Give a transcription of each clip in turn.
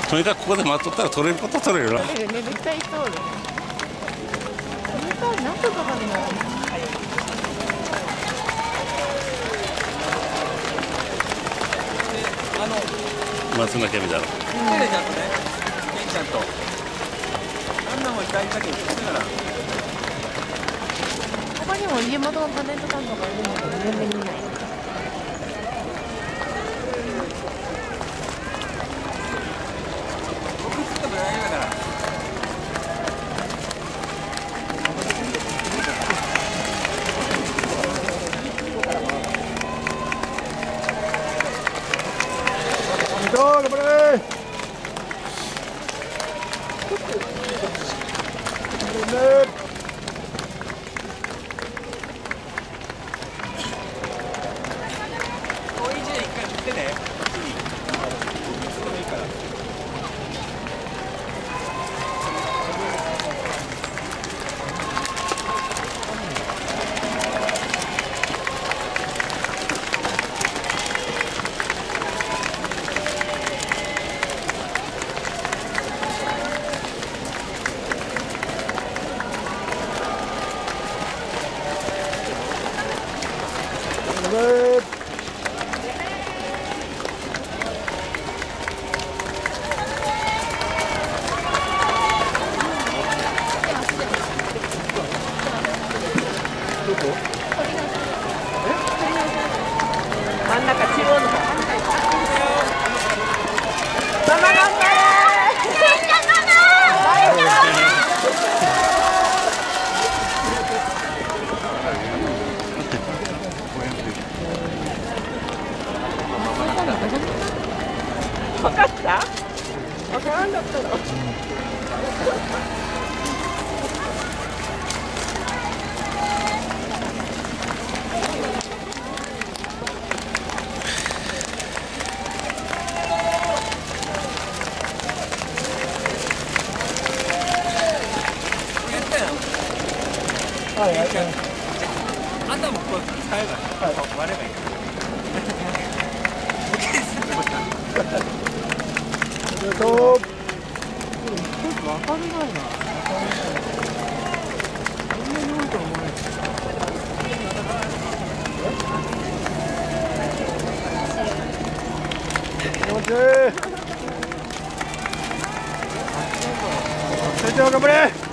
とにかくここで待っとったら取れること取れるな。 取れるね、絶対そうだ。何とかまでならない。 松の毛みたいな。 ちゃんとね、ケンちゃんと。あんなもん大事だけど、だから。 他にも家元のタレントさんとかいるので全然見ない。 僕ずっとブライだから。 頑張れ。 真ん中中央の方。ママ頑張れ。分かった？分からんかったの。 はい、あとはもうこう使えば、割ればいい。 わかんないな。そんなに多いと思わない。気持ちいい。成長頑張れ。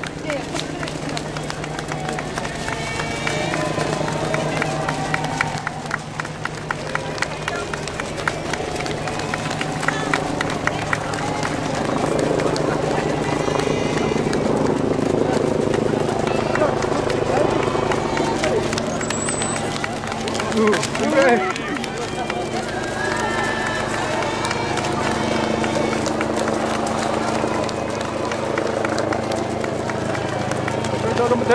頑張って。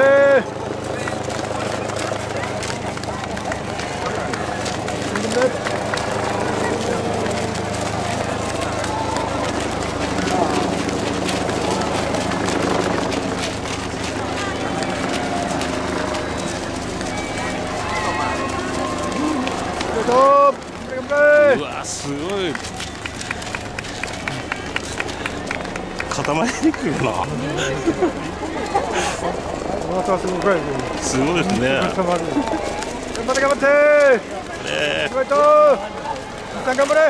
うわ、すごい。固まりにくいな。すごいですね。 頑張って頑張って。意外と。さん頑張れ。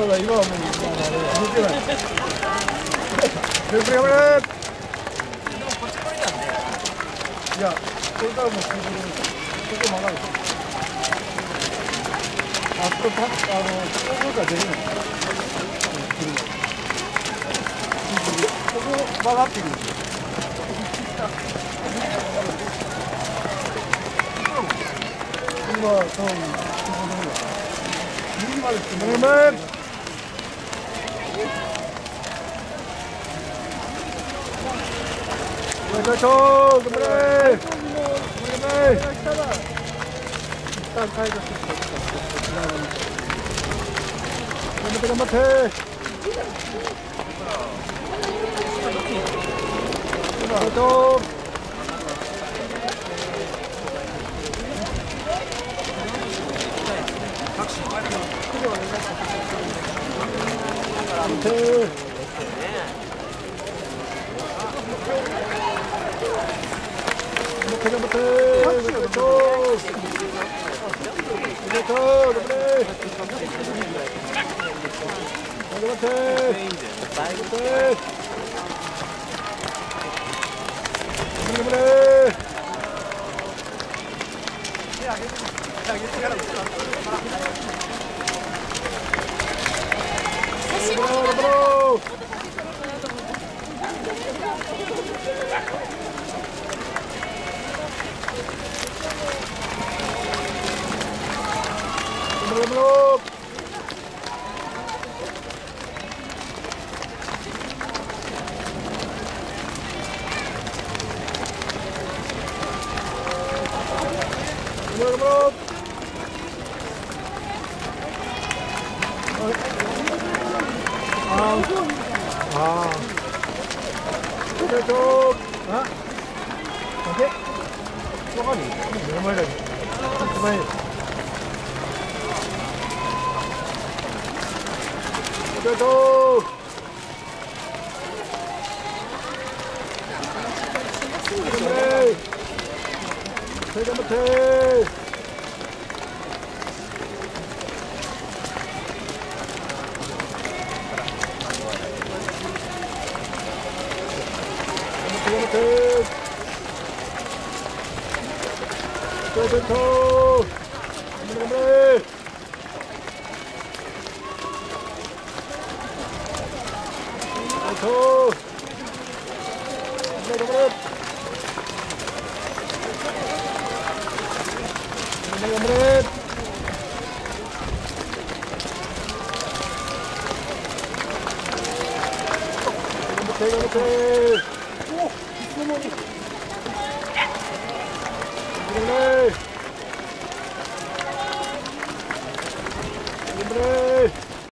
そうだ、今はもう、見てない。頑張れ。いや、これからもう、ここ曲がる。あそこ、ここから出れない。ここ曲がってくる。今、そう、右まで来てもらう。頑張れ。頑張れ。一旦解除して。頑張って。 お、いつの間に。